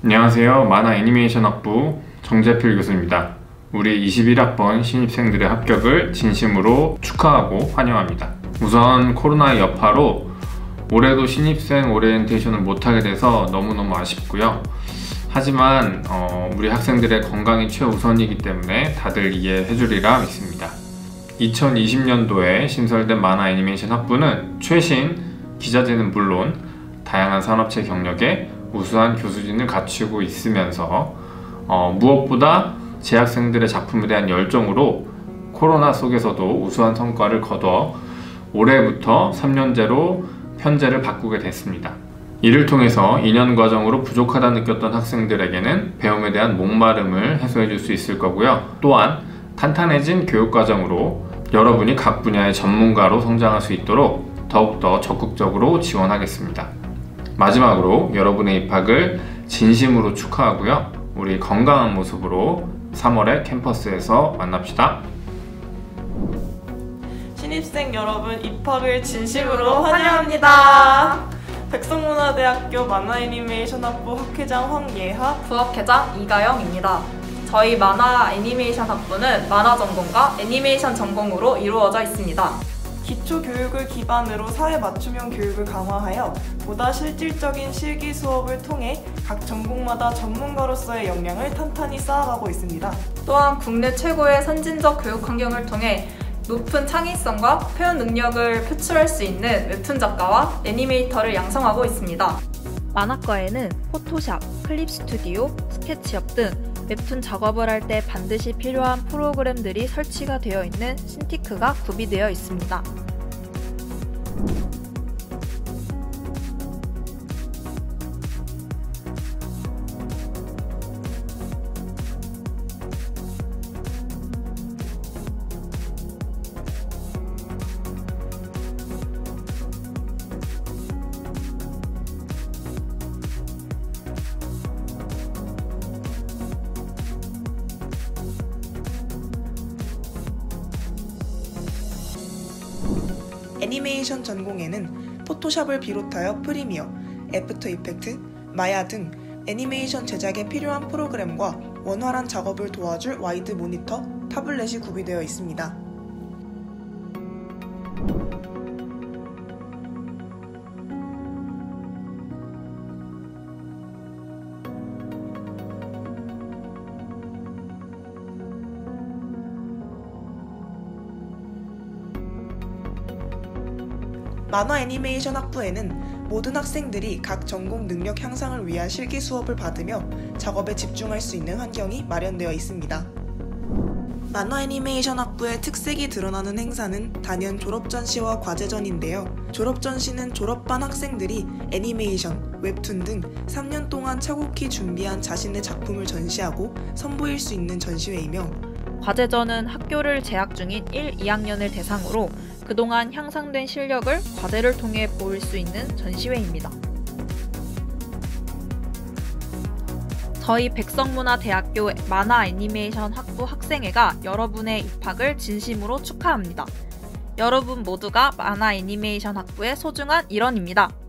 안녕하세요. 만화 애니메이션 학부 정재필 교수입니다. 우리 21학번 신입생들의 합격을 진심으로 축하하고 환영합니다. 우선 코로나의 여파로 올해도 신입생 오리엔테이션을 못하게 돼서 너무너무 아쉽고요. 하지만 우리 학생들의 건강이 최우선이기 때문에 다들 이해해 주리라 믿습니다. 2020년도에 신설된 만화 애니메이션 학부는 최신 기자재는 물론 다양한 산업체 경력에 우수한 교수진을 갖추고 있으면서 무엇보다 재학생들의 작품에 대한 열정으로 코로나 속에서도 우수한 성과를 거둬 올해부터 3년제로 편제를 바꾸게 됐습니다. 이를 통해서 2년 과정으로 부족하다 느꼈던 학생들에게는 배움에 대한 목마름을 해소해 줄 수 있을 거고요. 또한 탄탄해진 교육 과정으로 여러분이 각 분야의 전문가로 성장할 수 있도록 더욱더 적극적으로 지원하겠습니다. 마지막으로 여러분의 입학을 진심으로 축하하고요. 우리 건강한 모습으로 3월에 캠퍼스에서 만납시다. 신입생 여러분 입학을 진심으로 환영합니다. 백성문화대학교 만화애니메이션 학부 학회장 황예하, 부학회장 이가영입니다. 저희 만화 애니메이션 학부는 만화 전공과 애니메이션 전공으로 이루어져 있습니다. 기초교육을 기반으로 사회 맞춤형 교육을 강화하여 보다 실질적인 실기 수업을 통해 각 전공마다 전문가로서의 역량을 탄탄히 쌓아가고 있습니다. 또한 국내 최고의 선진적 교육 환경을 통해 높은 창의성과 표현 능력을 표출할 수 있는 웹툰 작가와 애니메이터를 양성하고 있습니다. 만화과에는 포토샵, 클립 스튜디오, 스케치업 등 웹툰 작업을 할 때 반드시 필요한 프로그램들이 설치가 되어 있는 신티크가 구비되어 있습니다. 애니메이션 전공에는 포토샵을 비롯하여 프리미어, 애프터 이펙트, 마야 등 애니메이션 제작에 필요한 프로그램과 원활한 작업을 도와줄 와이드 모니터, 타블렛이 구비되어 있습니다. 만화 애니메이션 학부에는 모든 학생들이 각 전공 능력 향상을 위한 실기 수업을 받으며 작업에 집중할 수 있는 환경이 마련되어 있습니다. 만화 애니메이션 학부의 특색이 드러나는 행사는 단연 졸업전시와 과제전인데요. 졸업전시는 졸업반 학생들이 애니메이션, 웹툰 등 3년 동안 차곡히 준비한 자신의 작품을 전시하고 선보일 수 있는 전시회이며, 과제전은 학교를 재학 중인 1, 2학년을 대상으로 그동안 향상된 실력을 과제를 통해 보일 수 있는 전시회입니다. 저희 백성문화대학교 만화 애니메이션 학부 학생회가 여러분의 입학을 진심으로 축하합니다. 여러분 모두가 만화 애니메이션 학부의 소중한 일원입니다.